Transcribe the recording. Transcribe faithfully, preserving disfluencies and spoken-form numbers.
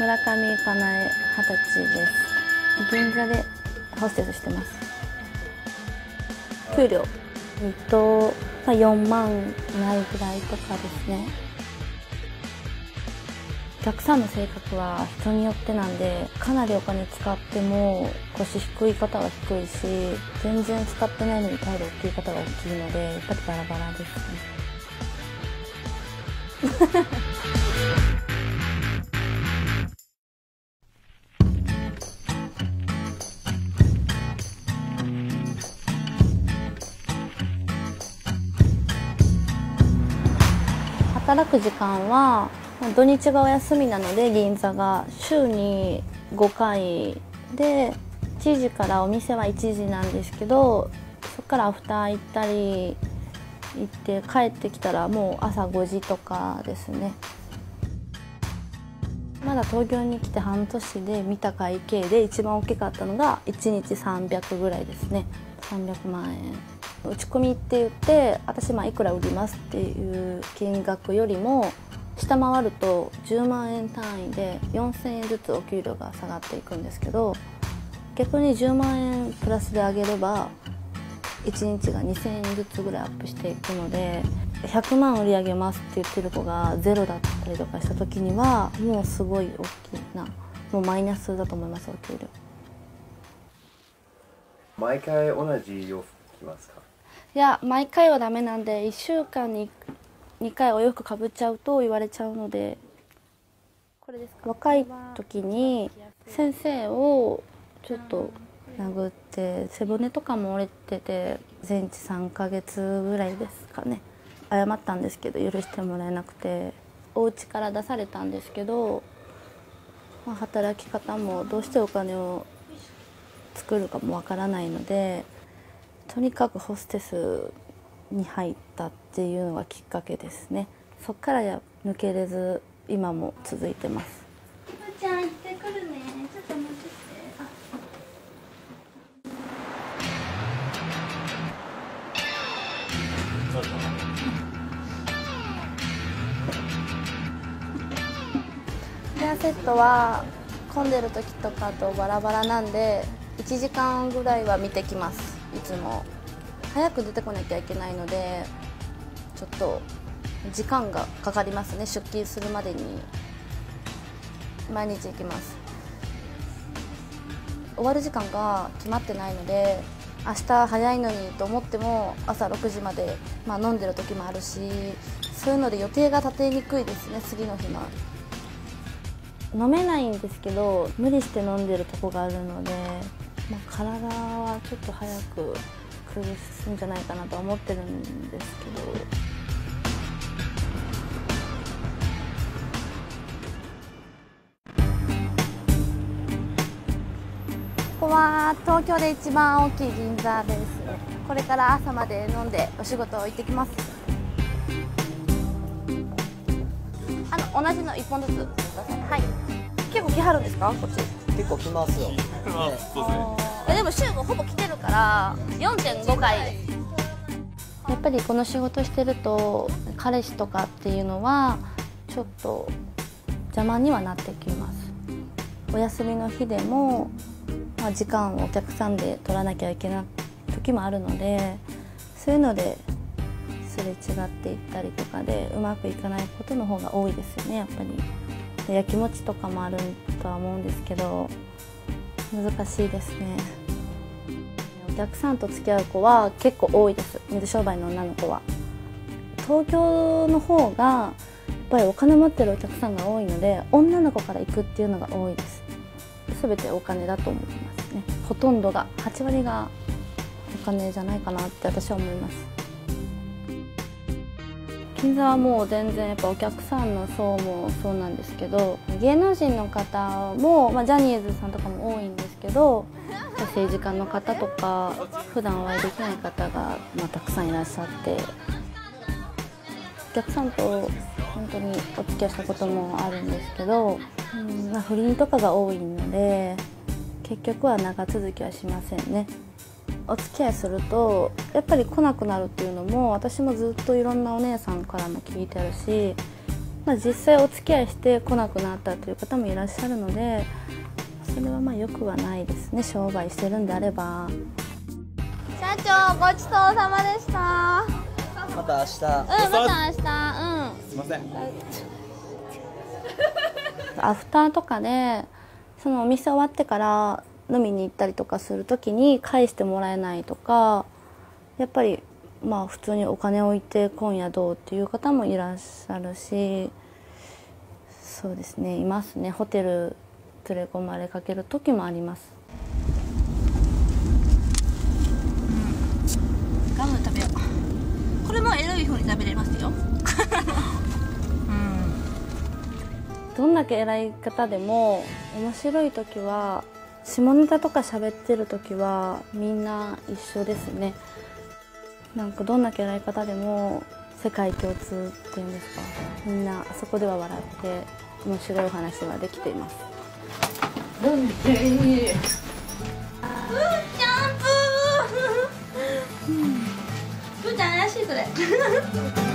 村上かなえ、はたちです。銀座でホステスしてます。給料えっと、まあ、よんまんないぐらいとかですね。お客さんの性格は人によってなんで、かなりお金使っても腰低い方は低いし、全然使ってないのに態度大きい方が大きいので、やっぱりバラバラですね。働く時間は土日がお休みなので、銀座が週にごかいで、いちじからお店はいちじなんですけど、そこからアフター行ったり行って帰ってきたらもう朝ごじとかですね。まだ東京に来て半年で見た会計で一番大きかったのがいちにちさんびゃくぐらいですね。さんびゃくまんえん。打ち込みって言って、私まあいくら売りますっていう金額よりも下回るとじゅうまんえん単位でよんせんえんずつお給料が下がっていくんですけど、逆にじゅうまんえんプラスで上げればいちにちがにせんえんずつぐらいアップしていくので、ひゃくまん売り上げますって言ってる子がゼロだったりとかした時にはもうすごい大きな、もうマイナスだと思います。お給料毎回同じ洋服着ますか？ いや、毎回はダメなんで、いっしゅうかんににかいお洋服かぶっちゃうと言われちゃうので。これですか？若い時に先生をちょっと殴って背骨とかも折れてて、全治さんかげつぐらいですかね。謝ったんですけど許してもらえなくて、お家から出されたんですけど、まあ、働き方もどうしてお金を作るかもわからないので、とにかくホステスに入ったっていうのがきっかけですね。そっからや抜けれず今も続いてます。おばちゃん行ってくるね。ちょっと待ってて。ヘアセットは混んでる時とかとバラバラなんで、いちじかんぐらいは見てきます。いつも早く出てこなきゃいけないので、ちょっと時間がかかりますね。出勤するまでに毎日行きます。終わる時間が決まってないので、明日早いのにと思っても朝ろくじまで、まあ、飲んでる時もあるし、そういうので予定が立てにくいですね。次の日の飲めないんですけど、無理して飲んでるとこがあるので、まあ、体はちょっと早く崩すんじゃないかなと思ってるんですけど。ここは東京で一番大きい銀座です。これから朝まで飲んでお仕事行ってきます。あの同じの一本ずつください。はい。結構来はるんですか？こっち。 結構来ますよ。 え、でも週ほぼ来てるから よんてんごかいです。やっぱりこの仕事してると彼氏とかっていうのはちょっと邪魔にはなってきます。お休みの日でも、まあ、時間をお客さんで取らなきゃいけない時もあるので、そういうのですれ違っていったりとかでうまくいかないことの方が多いですよね。やっぱりでやきもちとかもあるとは思うんですけど、難しいですね。お客さんと付き合う子は結構多いです。水商売の女の子は。東京の方がやっぱりお金持ってるお客さんが多いので、女の子から行くっていうのが多いです。全てお金だと思いますね。ほとんどがはちわりがお金じゃないかなって私は思います。銀座はもう全然やっぱお客さんの層もそうなんですけど、芸能人の方も、まあ、ジャニーズさんとかも多いんですけど、政治家の方とか普段お会いできない方が、まあ、たくさんいらっしゃって、お客さんと本当にお付き合いしたこともあるんですけど、うんまあ、不倫とかが多いので結局は長続きはしませんね。お付き合いするとやっぱり来なくなるっていうのも私もずっといろんなお姉さんからも聞いてるし、 まあ、実際お付き合いして来なくなったという方もいらっしゃるので、それはまあよくはないですね、商売してるんであれば。社長、ごちそうさまでした。 また明日。 うん、また明日。うん。 すいません。 アフターとかでそのお店終わってから飲みに行ったりとかするときに返してもらえないとか、やっぱりまあ普通にお金置いて今夜どうっていう方もいらっしゃるし、そうですね、いますね。ホテル連れ込まれかける時もあります。 うん、ガム食べよう。これもエロい風に食べれますよ。 どんだけ偉い方でも面白い時は、下ネタとか喋ってる時はみんな一緒ですね。なんかどんだけ偉い方でも世界共通っていうんですか、みんなあそこでは笑って面白いお話はできています。 うんでいい。うん、ジャンプー。うん、プーちゃん怪しいそれ。